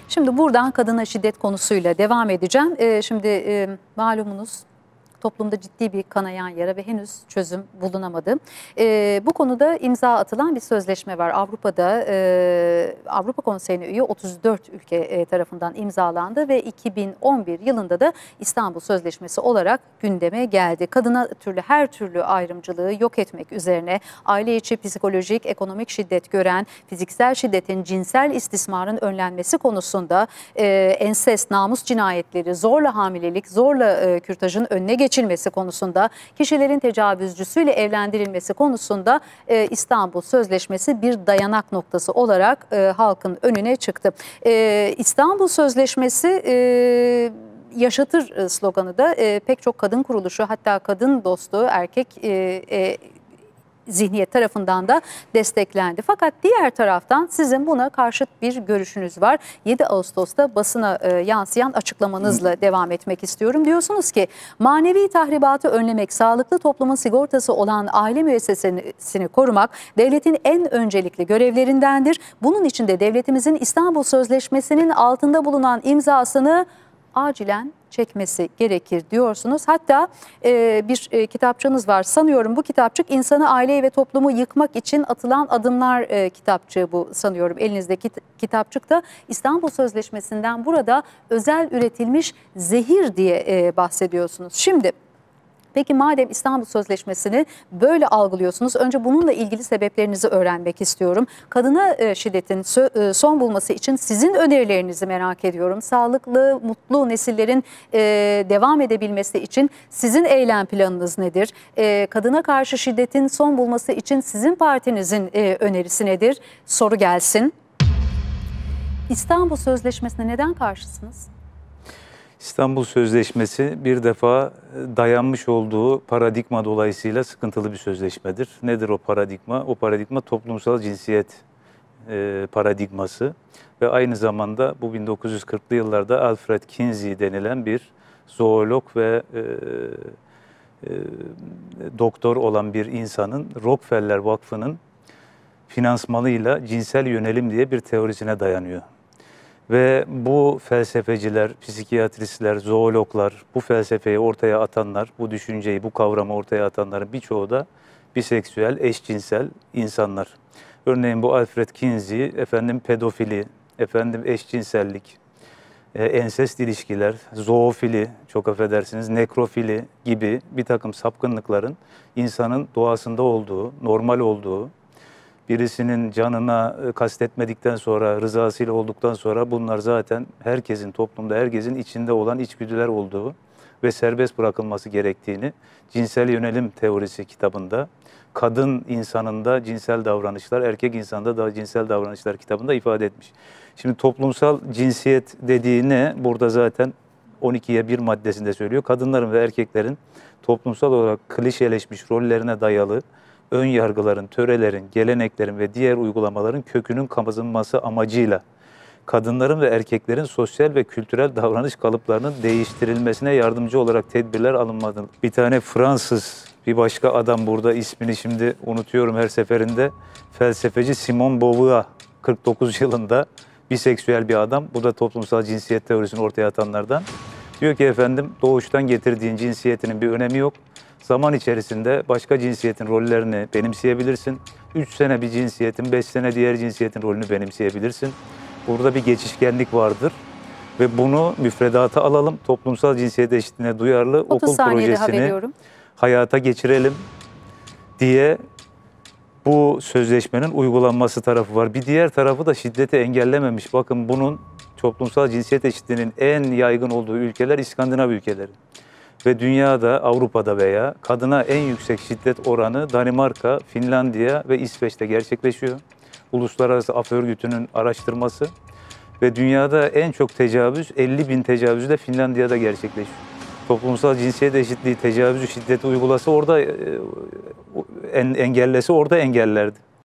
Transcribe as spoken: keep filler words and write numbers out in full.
Şimdi buradan kadına şiddet konusuyla devam edeceğim. Ee, şimdi e, malumunuz toplumda ciddi bir kanayan yara ve henüz çözüm bulunamadı. Ee, bu konuda imza atılan bir sözleşme var. Avrupa'da e, Avrupa Konseyi'ne üye otuz dört ülke e, tarafından imzalandı ve iki bin on bir yılında da İstanbul Sözleşmesi olarak gündeme geldi. Kadına türlü her türlü ayrımcılığı yok etmek üzerine aile içi psikolojik, ekonomik şiddet gören, fiziksel şiddetin, cinsel istismarın önlenmesi konusunda e, ensest, namus cinayetleri, zorla hamilelik, zorla e, kürtajın önüne geçilmesi geçilmesi konusunda, kişilerin tecavüzcüsüyle evlendirilmesi konusunda e, İstanbul Sözleşmesi bir dayanak noktası olarak e, halkın önüne çıktı. E, İstanbul Sözleşmesi e, yaşatır sloganı da e, pek çok kadın kuruluşu, hatta kadın dostu erkek e, e, zihniyet tarafından da desteklendi. Fakat diğer taraftan sizin buna karşıt bir görüşünüz var. yedi Ağustos'ta basına e, yansıyan açıklamanızla Hı. devam etmek istiyorum. Diyorsunuz ki manevi tahribatı önlemek, sağlıklı toplumun sigortası olan aile müessesesini korumak devletin en öncelikli görevlerindendir. Bunun için de devletimizin İstanbul Sözleşmesi'nin altında bulunan imzasını acilen çekmesi gerekir diyorsunuz. Hatta e, bir e, kitapçınız var. Sanıyorum bu kitapçık insanı, aileyi ve toplumu yıkmak için atılan adımlar e, kitapçığı bu sanıyorum. Elinizdeki kitapçıkta İstanbul Sözleşmesi'nden burada özel üretilmiş zehir diye e, bahsediyorsunuz. Şimdi peki madem İstanbul Sözleşmesi'ni böyle algılıyorsunuz, önce bununla ilgili sebeplerinizi öğrenmek istiyorum. Kadına şiddetin son bulması için sizin önerilerinizi merak ediyorum. Sağlıklı, mutlu nesillerin devam edebilmesi için sizin eylem planınız nedir? Kadına karşı şiddetin son bulması için sizin partinizin önerisi nedir? Soru gelsin. İstanbul Sözleşmesi'ne neden karşısınız? İstanbul Sözleşmesi bir defa dayanmış olduğu paradigma dolayısıyla sıkıntılı bir sözleşmedir. Nedir o paradigma? O paradigma toplumsal cinsiyet e, paradigması ve aynı zamanda bu bin dokuz yüz kırklı yıllarda Alfred Kinsey denilen bir zoolog ve e, e, doktor olan bir insanın Rockefeller Vakfı'nın finansmanıyla cinsel yönelim diye bir teorisine dayanıyor. Ve bu felsefeciler, psikiyatristler, zoologlar, bu felsefeyi ortaya atanlar, bu düşünceyi, bu kavramı ortaya atanların birçoğu da biseksüel, eşcinsel insanlar. Örneğin bu Alfred Kinsey, efendim pedofili, efendim eşcinsellik, e, ensest ilişkiler, zoofili, çok affedersiniz, nekrofili gibi bir takım sapkınlıkların insanın doğasında olduğu, normal olduğu, birisinin canına kastetmedikten sonra, rızasıyla olduktan sonra bunlar zaten herkesin, toplumda herkesin içinde olan içgüdüler olduğu ve serbest bırakılması gerektiğini Cinsel Yönelim Teorisi kitabında, Kadın insanında cinsel davranışlar, erkek insanda da cinsel davranışlar kitabında ifade etmiş. Şimdi toplumsal cinsiyet dediği ne? Burada zaten on ikiye bir maddesinde söylüyor. Kadınların ve erkeklerin toplumsal olarak klişeleşmiş rollerine dayalı ön yargıların, törelerin, geleneklerin ve diğer uygulamaların kökünün kazınması amacıyla kadınların ve erkeklerin sosyal ve kültürel davranış kalıplarının değiştirilmesine yardımcı olarak tedbirler alınmalı. Bir tane Fransız, bir başka adam burada, ismini şimdi unutuyorum her seferinde, felsefeci Simone Beauvoir, kırk dokuz yılında biseksüel bir adam. Bu da toplumsal cinsiyet teorisini ortaya atanlardan. Diyor ki efendim, doğuştan getirdiğin cinsiyetinin bir önemi yok. Zaman içerisinde başka cinsiyetin rollerini benimseyebilirsin. üç sene bir cinsiyetin, beş sene diğer cinsiyetin rolünü benimseyebilirsin. Burada bir geçişkenlik vardır. Ve bunu müfredata alalım. Toplumsal cinsiyet eşitliğine duyarlı okul projesini hayata geçirelim diye bu sözleşmenin uygulanması tarafı var. Bir diğer tarafı da şiddeti engellememiş. Bakın bunun toplumsal cinsiyet eşitliğinin en yaygın olduğu ülkeler İskandinav ülkeleri. Ve dünyada, Avrupa'da veya kadına en yüksek şiddet oranı Danimarka, Finlandiya ve İsveç'te gerçekleşiyor. Uluslararası Af Örgütü'nün araştırması ve dünyada en çok tecavüz, elli bin tecavüzü de Finlandiya'da gerçekleşiyor. Toplumsal cinsiyet eşitliği, tecavüzü, şiddeti uygulası orada, engellesi orada engellerdi.